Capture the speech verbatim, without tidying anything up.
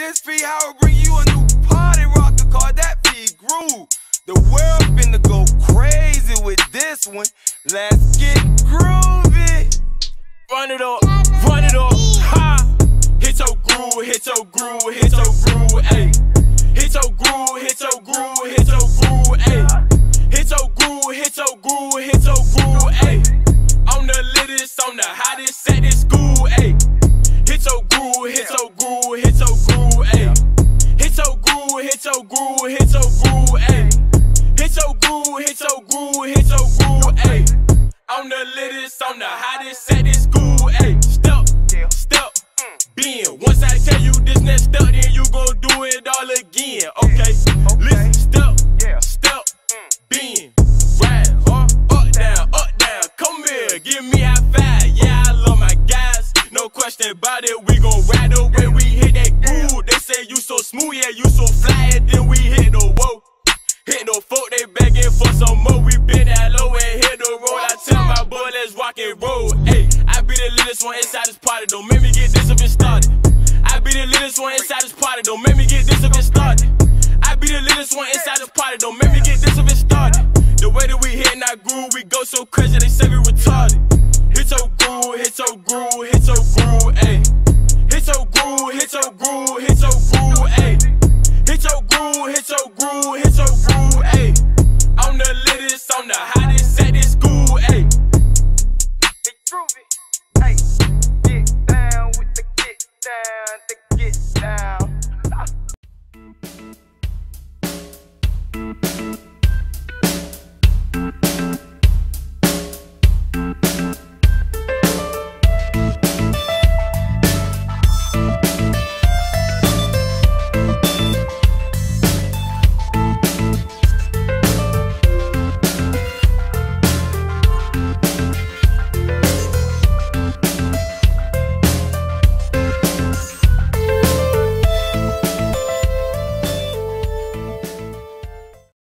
littest fee, how I bring you a new party rocker, call that fee groove. The world finna go crazy with this one. Let's get groovy. Run it up, run it up, ha! Hit your groove, hit your groove, hit your groove, ayy. Hit your groove, hit your groove, hit your groove, ayy. Hit your groove, hit your groove, hit your groove, ayy. I'm the littest, I'm the hottest at this school, ayy. Hit your groove, hit your groove, hit your groove, ayy. Hit your groove, hit your groove, hit your groove, ayy. Hit your groove, hit your groove, hit your groove, ayy. I'm the littest, I'm the hottest at this school, ayy. Step, step, bend. Once I tell you this next step, then you gon' do it all again, okay? Listen, step, step, bend, ride, huh? Up, down, up, down. Come here, give me high five. Yeah, I love my guys, no question about it. We gon' ride the way we hit that groove. They say you so smooth, yeah, you so fly, and then we hit the whoa. Hit no folk, they begging for some more. We been that low and hit the road. I tell my boy, let's rock and roll. Ayy, I be the littest one inside this party. Don't make me get this up and started. I be the littest one inside this party. Don't make me get this up and started. I be the littest one inside this party. Don't make